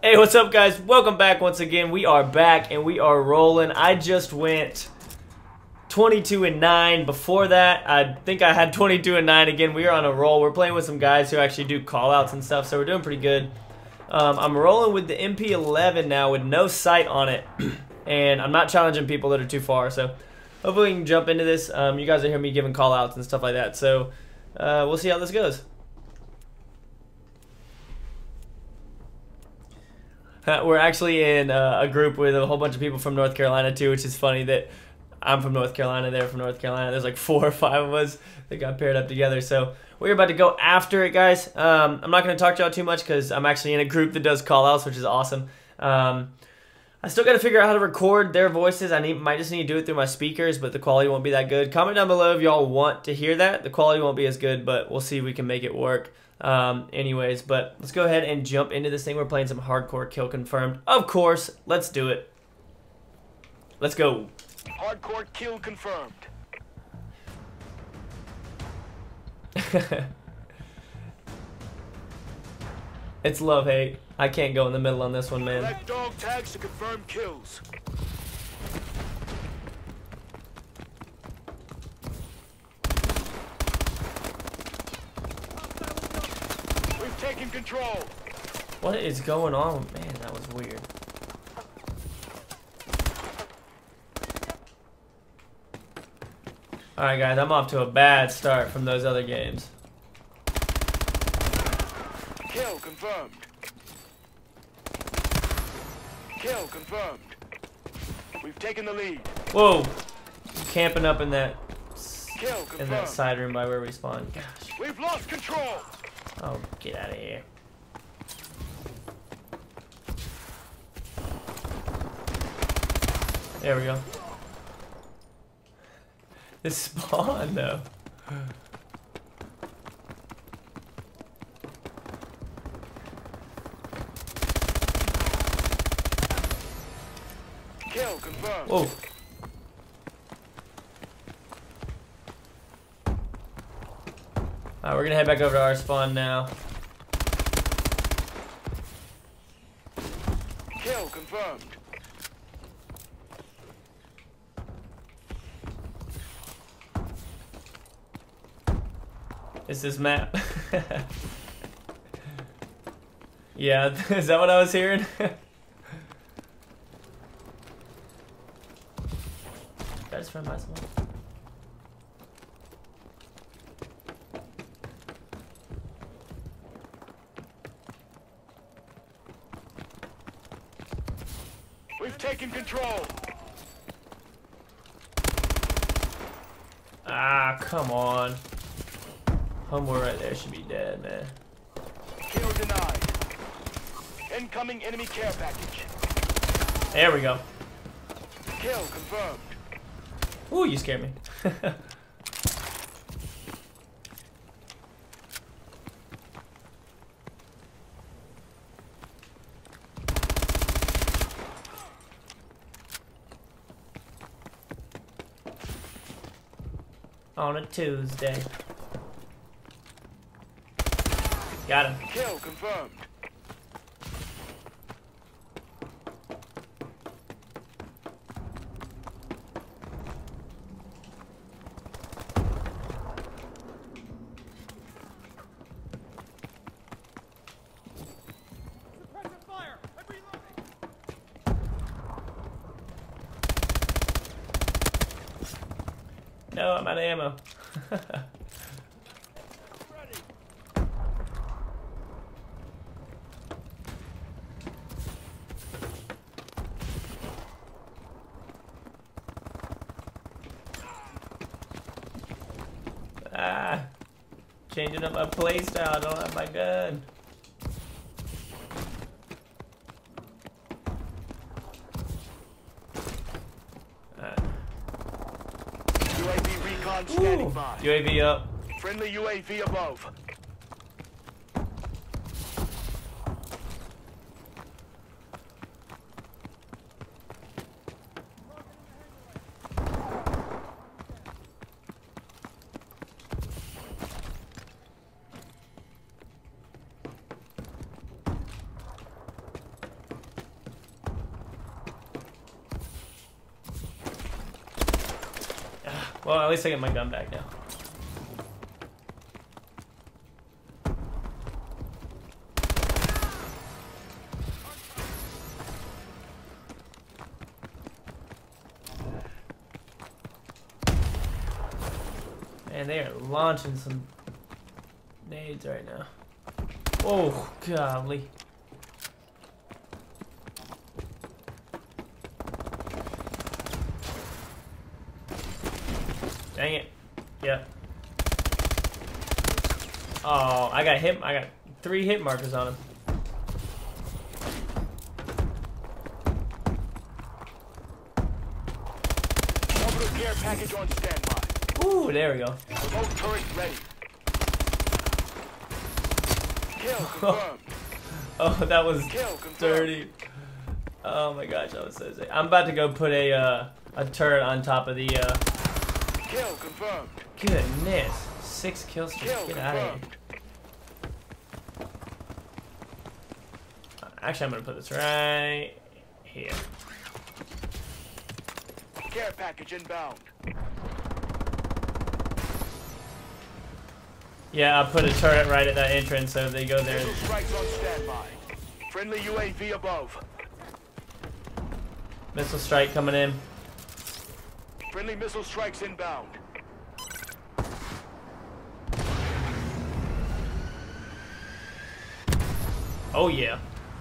Hey, what's up, guys? Welcome back once again. We are back and we are rolling. I just went 22-9. Before that, I think I had 22-9 again. We are on a roll. We're playing with some guys who actually do call-outs and stuff, so we're doing pretty good. I'm rolling with the MP11 now with no sight on it, and I'm not challenging people that are too far, so hopefully we can jump into this. You guys will hear me giving call-outs and stuff like that, so we'll see how this goes. We're actually in a group with a whole bunch of people from North Carolina too, which is funny that I'm from North Carolina, they're from North Carolina. There's like 4 or 5 of us that got paired up together. So we're about to go after it, guys. I'm not going to talk to y'all too much because I'm actually in a group that does call-outs, which is awesome. I still got to figure out how to record their voices. Might just need to do it through my speakers, but the quality won't be that good. Comment down below if y'all want to hear that. The quality won't be as good, but we'll see if we can make it work. Anyways, but let's go ahead and jump into this thing. We're playing some hardcore kill confirmed. Of course, let's do it. Let's go. Hardcore kill confirmed. It's love-hate. I can't go in the middle on this one, man. Black dog tags to confirm kills. We've taken control. What is going on? Man, that was weird. Alright, guys, I'm off to a bad start from those other games. Kill confirmed. Kill confirmed. We've taken the lead. Whoa! Camping up in that Kill confirmed. side room by where we spawned. Gosh. We've lost control. Oh, get out of here. There we go. This spawn, though. Kill confirmed. Whoa. Alright, we're gonna head back over to our spawn now. Kill confirmed. Is this map? Yeah, is that what I was hearing? I just run by someone. We've taken control. Ah, come on. Homeboy right there should be dead, man. Kill denied. Incoming enemy care package. There we go. Kill confirmed. Ooh, you scared me. On a Tuesday. Got him. Kill confirmed. No, I'm out of ammo. Ah, changing up my playstyle. I don't have my gun. UAV recon standing by. UAV up. Friendly UAV above. Well, at least I get my gun back now. Man, they are launching some nades right now. Oh, golly. Dang it. Yep. Oh, I got 3 hit markers on him. Orbital care package on standby. Ooh, there we go. Remote turret ready. Kill confirmed. Oh, that was Kill confirmed. dirty. Oh my gosh, that was so sick. I'm about to go put a turret on top of the. Kill confirmed. Goodness, 6 kill streaks. Kill Get out of here. confirmed. Actually, I'm gonna put this right here. Care package inbound. Yeah, I put a turret right at that entrance, so they go there. Missile strikes on standby. Friendly UAV above. Missile strike coming in. Friendly missile strikes inbound. Oh yeah.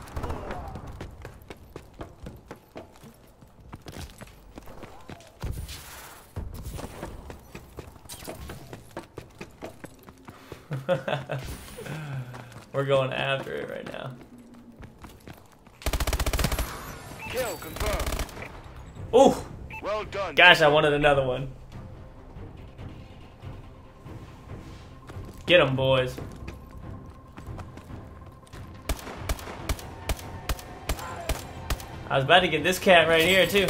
We're going after it right now. Kill confirmed. Ooh! Well done. Gosh, I wanted another one. Get them, boys. I was about to get this cat right here, too.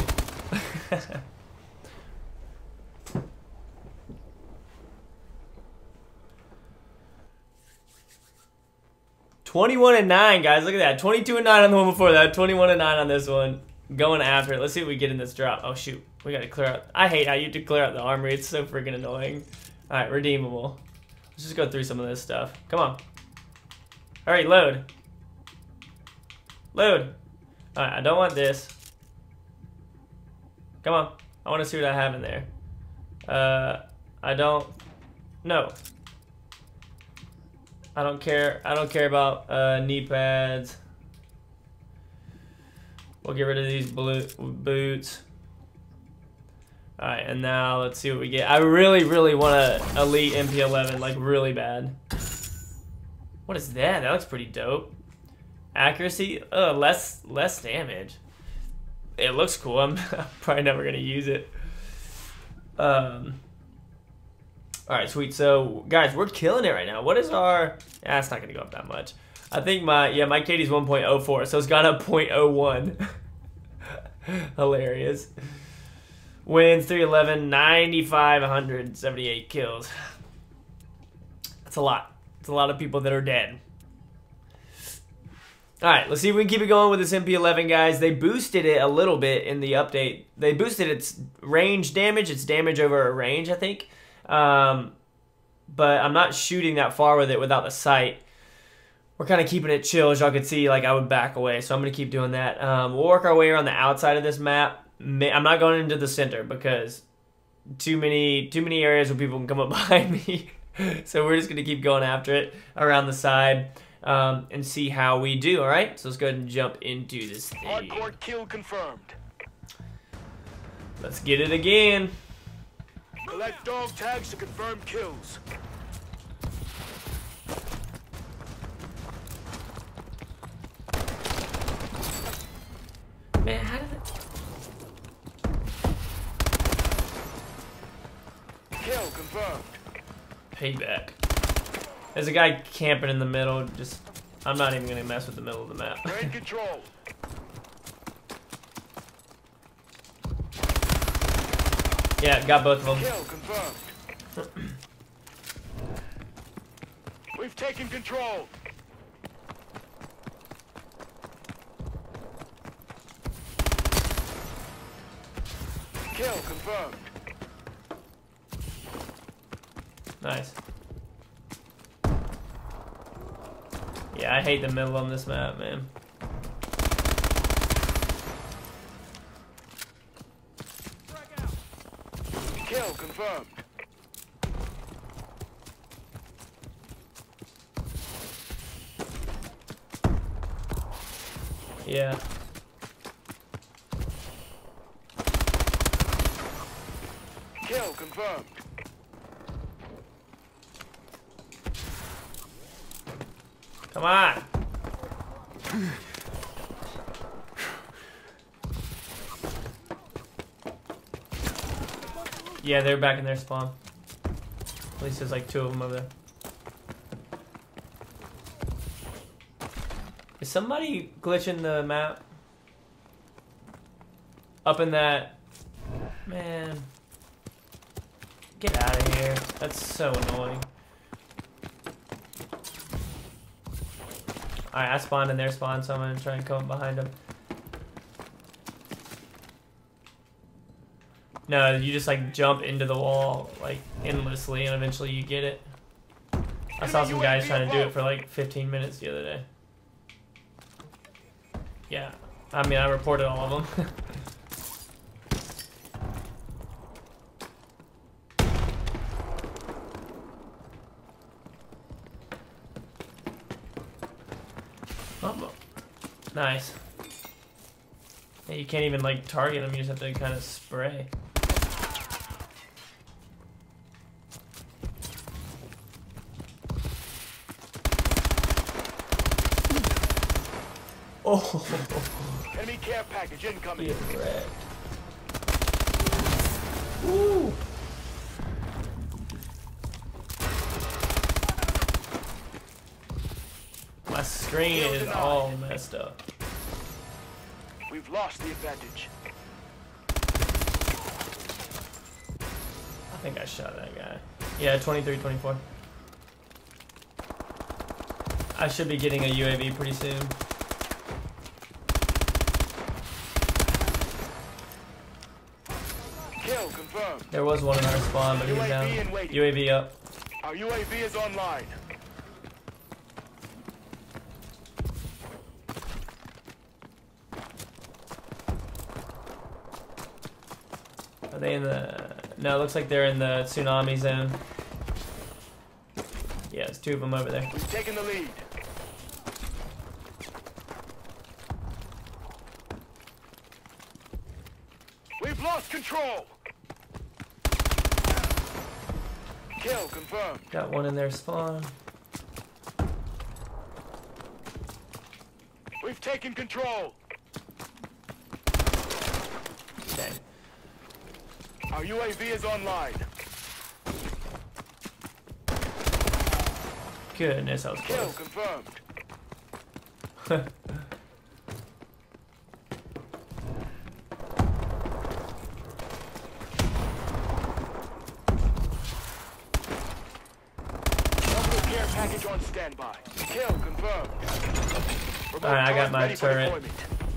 21-9, guys. Look at that. 22-9 on the one before that. 21-9 on this one. Going after it. Let's see what we get in this drop. Oh, shoot. We got to clear out. I hate how you have to clear out the armory. It's so freaking annoying. All right, redeemable. Let's just go through some of this stuff. Come on. All right, load. Load. All right, I don't want this. Come on. I want to see what I have in there. I don't. No. I don't care. I don't care about knee pads. We'll get rid of these boots. All right, and now let's see what we get. I really, really want a elite MP11, like really bad. What is that? That looks pretty dope. Accuracy, less damage. It looks cool. I'm probably never gonna use it. All right, sweet. So, guys, we're killing it right now. What is our? Yeah, it's not gonna go up that much. I think my KD's 1.04, so it's gone up 0.01. Hilarious. Wins 311, 95, 178 kills. That's a lot. It's a lot of people that are dead. All right, let's see if we can keep it going with this MP11, guys. They boosted it a little bit in the update. They boosted its range damage, its damage over a range, I think. But I'm not shooting that far with it without the sight. We're kind of keeping it chill. As y'all can see, like, I would back away, so I'm going to keep doing that. We'll work our way around the outside of this map. I'm not going into the center because too many areas where people can come up behind me. So we're just going to keep going after it around the side and see how we do, all right? So let's go ahead and jump into this thing. Hardcore kill confirmed. Let's get it again. Collect dog tags to confirm kills. Man, how did it... Kill confirmed. Payback. There's a guy camping in the middle. Just, I'm not even gonna mess with the middle of the map. We're in control. Yeah, got both of them. Kill confirmed. We've taken control. Kill confirmed. Nice. Yeah, I hate the middle on this map, man. Kill confirmed. Yeah. Kill confirmed. Come on. Yeah, they're back in their spawn. At least there's like 2 of them over there. Is somebody glitching the map? Up in that... Man. Get out of here. That's so annoying. Alright, I spawned in their spawn, so I'm gonna try and come behind them. No, you just like jump into the wall like endlessly and eventually you get it. I saw some guys trying to do it for like 15 minutes the other day. Yeah, I mean I reported all of them. Oh, nice. Yeah, you can't even like target them, you just have to kind of spray. Oh, Enemy care package incoming. get wrecked. Woo! My screen is all messed up. We've lost the advantage. I think I shot that guy. Yeah, 23-24. I should be getting a UAV pretty soon. Kill confirmed. There was one in our spawn, but he's down. UAV in waiting. UAV up. Our UAV is online. Are they in the... No, it looks like they're in the tsunami zone. Yeah, there's 2 of them over there. We've taken the lead. We've lost control. Kill confirmed. Got one in their spawn. We've taken control. Dang. Our UAV is online. Goodness, that was Kill close. confirmed. Medical care package on standby. Kill confirmed. Remote Alright, I got drone my ready for turret. deployment.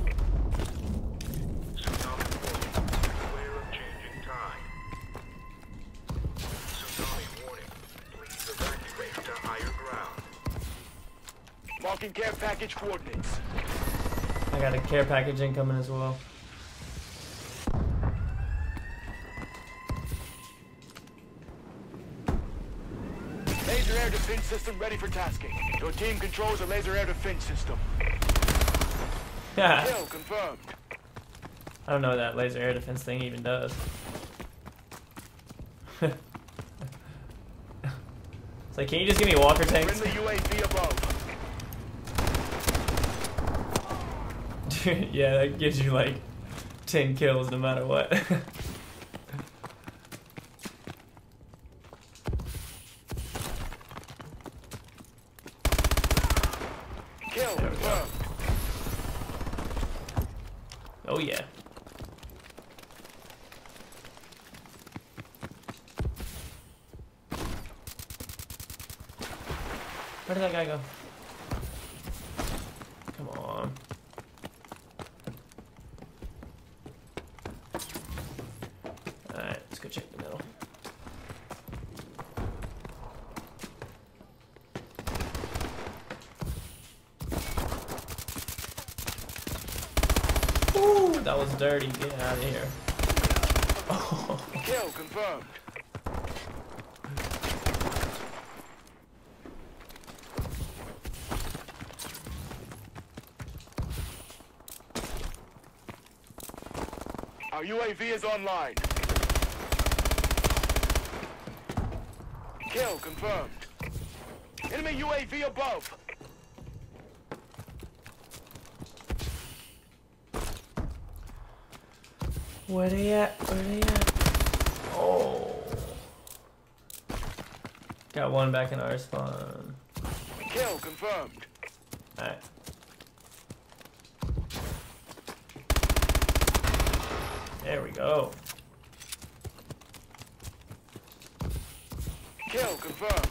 Marking care package coordinates. I got a care package incoming as well. Laser air defense system ready for tasking. Your team controls a laser air defense system. Yeah. Kill confirmed. I don't know what that laser air defense thing even does. It's like, can you just give me walker tanks? Friendly UAV above. Dude, yeah, that gives you like 10 kills no matter what. Kill There we go. confirmed. Oh yeah. Where did that guy go? Come on. Alright, let's go check the middle. that was dirty. Get out of here. Oh. Kill confirmed. Our UAV is online. Kill confirmed. Enemy UAV above. Where they at? Where they at? Oh. Got one back in our spawn. Kill confirmed. Alright. There we go. Kill confirmed.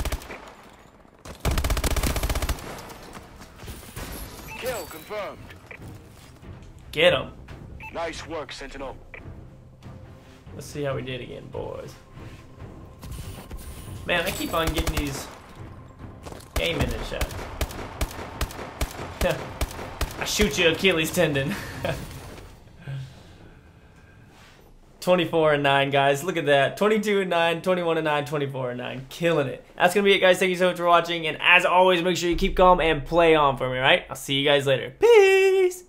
Kill confirmed. Get him. Nice work, Sentinel. Let's see how we did again, boys. Man, I keep on getting these game minutes shot. I shoot you Achilles tendon. 24-9, guys. Look at that. 22-9, 21-9, 24-9. Killing it. That's going to be it, guys. Thank you so much for watching. And as always, make sure you keep calm and play on for me, right? I'll see you guys later. Peace!